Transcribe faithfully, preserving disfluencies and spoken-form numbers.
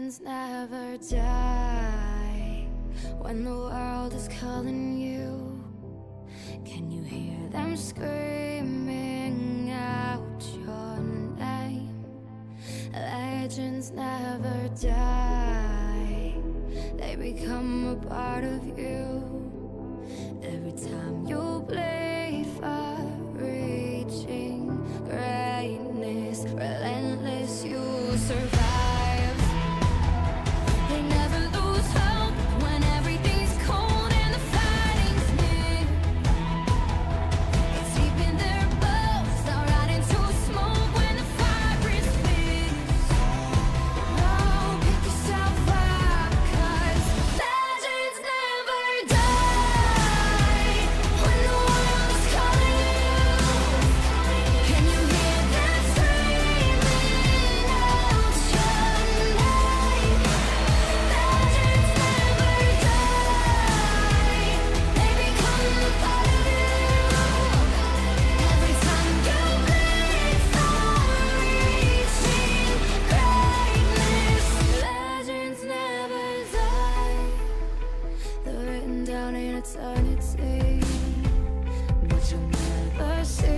Legends never die. When the world is calling you, can you hear them screaming out your name? Legends never die. They become a part of you. Every time you bleed for reaching greatness, relentless, you survive. They never lose hope when everything's cold and the fighting's near. It's deep in their bones, they'll ride into smoke when the fire is fierce. Oh, pick yourself up, 'cause legends never die. When the world is calling you, can you hear them screaming out your name? Legends never die. They become a part of you. Every time you bleed for reaching greatness, legends never die. They're written down in eternity, but you'll never see.